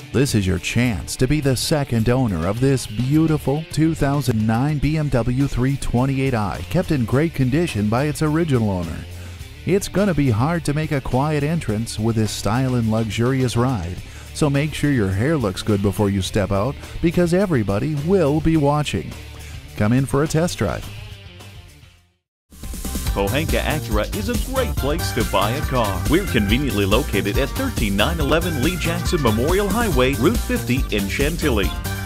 This is your chance to be the second owner of this beautiful 2009 BMW 328i, kept in great condition by its original owner. It's gonna be hard to make a quiet entrance with this style and luxurious ride, so make sure your hair looks good before you step out, because everybody will be watching. Come in for a test drive. Pohanka Acura is a great place to buy a car. We're conveniently located at 13911 Lee Jackson Memorial Highway, Route 50 in Chantilly.